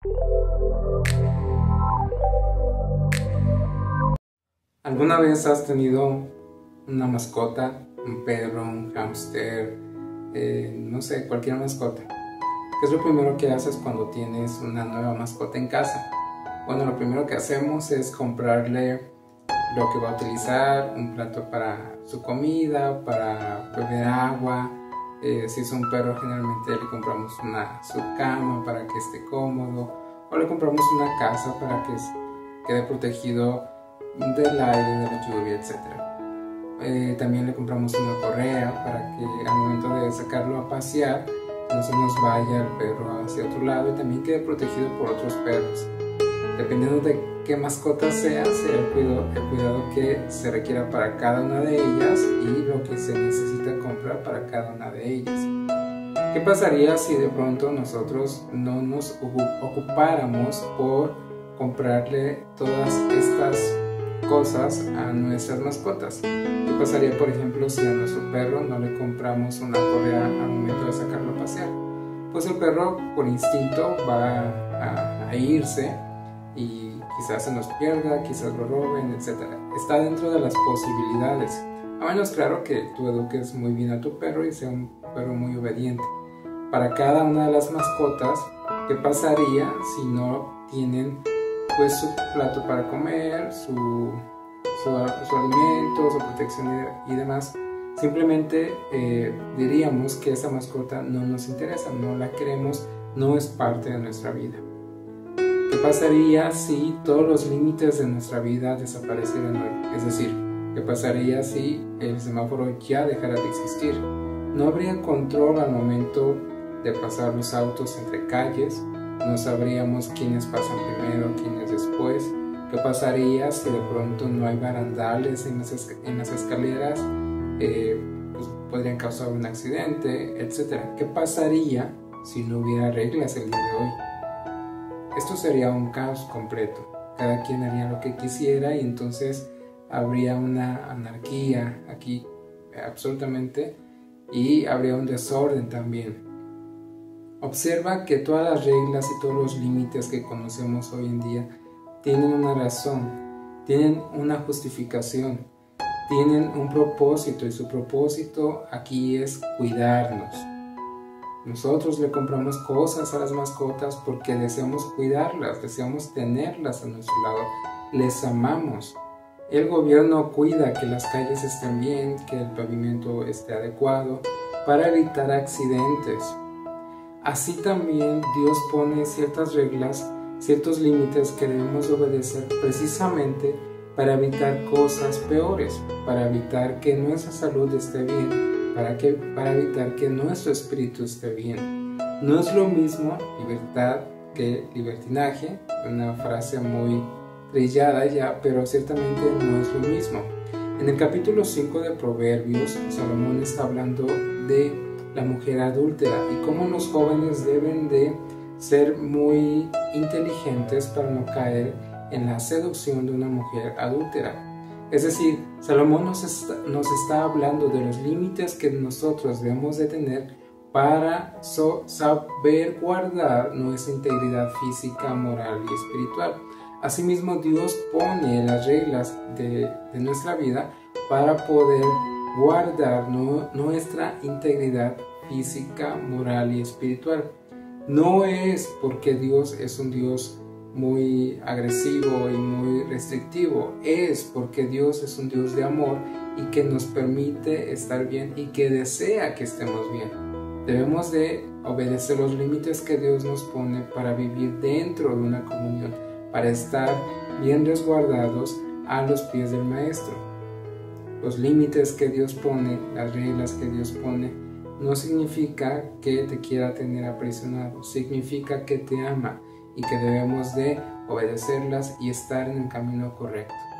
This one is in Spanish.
¿Alguna vez has tenido una mascota, un perro, un hámster, no sé, cualquier mascota? ¿Qué es lo primero que haces cuando tienes una nueva mascota en casa? Bueno, lo primero que hacemos es comprarle lo que va a utilizar, un plato para su comida, para beber agua. Si es un perro, generalmente le compramos su cama para que esté cómodo, o le compramos una casa para que quede protegido del aire, de la lluvia, etc. También le compramos una correa para que al momento de sacarlo a pasear no se nos vaya el perro hacia otro lado y también quede protegido por otros perros. Dependiendo de qué mascota sea el cuidado que se requiera para cada una de ellas y lo que se necesita comprar para cada una de ellas. ¿Qué pasaría si de pronto nosotros no nos ocupáramos por comprarle todas estas cosas a nuestras mascotas? ¿Qué pasaría, por ejemplo, si a nuestro perro no le compramos una correa al momento de sacarlo a pasear? Pues el perro por instinto va a irse y quizás se nos pierda, quizás lo roben, etc. Está dentro de las posibilidades, a menos claro que tú eduques muy bien a tu perro y sea un perro muy obediente. Para cada una de las mascotas, ¿qué pasaría si no tienen pues su plato para comer, su alimento, su protección y demás? Simplemente diríamos que esa mascota no nos interesa, no la queremos, no es parte de nuestra vida. ¿Qué pasaría si todos los límites de nuestra vida desaparecieran hoy? Es decir, ¿qué pasaría si el semáforo ya dejara de existir? No habría control al momento de pasar los autos entre calles, no sabríamos quiénes pasan primero, quiénes después. ¿Qué pasaría si de pronto no hay barandales en las escaleras? Pues podrían causar un accidente, etc. ¿Qué pasaría si no hubiera reglas el día de hoy? Esto sería un caos completo. Cada quien haría lo que quisiera y entonces habría una anarquía aquí absolutamente, y habría un desorden también. Observa que todas las reglas y todos los límites que conocemos hoy en día tienen una razón, tienen una justificación, tienen un propósito, y su propósito aquí es cuidarnos. Nosotros le compramos cosas a las mascotas porque deseamos cuidarlas, deseamos tenerlas a nuestro lado, les amamos. El gobierno cuida que las calles estén bien, que el pavimento esté adecuado para evitar accidentes. Así también Dios pone ciertas reglas, ciertos límites que debemos obedecer precisamente para evitar cosas peores, para evitar que nuestra salud esté bien, para evitar que nuestro espíritu esté bien. No es lo mismo libertad que libertinaje, una frase muy trillada ya, pero ciertamente no es lo mismo. En el capítulo 5 de Proverbios, Salomón está hablando de la mujer adúltera y cómo los jóvenes deben de ser muy inteligentes para no caer en la seducción de una mujer adúltera. Es decir, Salomón nos está hablando de los límites que nosotros debemos de tener para saber guardar nuestra integridad física, moral y espiritual. Asimismo, Dios pone las reglas de nuestra vida para poder guardar nuestra integridad física, moral y espiritual. No es porque Dios es un Dios muy agresivo y muy restrictivo, es porque Dios es un Dios de amor y que nos permite estar bien y que desea que estemos bien. Debemos de obedecer los límites que Dios nos pone para vivir dentro de una comunión, para estar bien resguardados a los pies del Maestro. Los límites que Dios pone, las reglas que Dios pone, no significa que te quiera tener aprisionado, significa que te ama y que debemos de obedecerlas y estar en el camino correcto.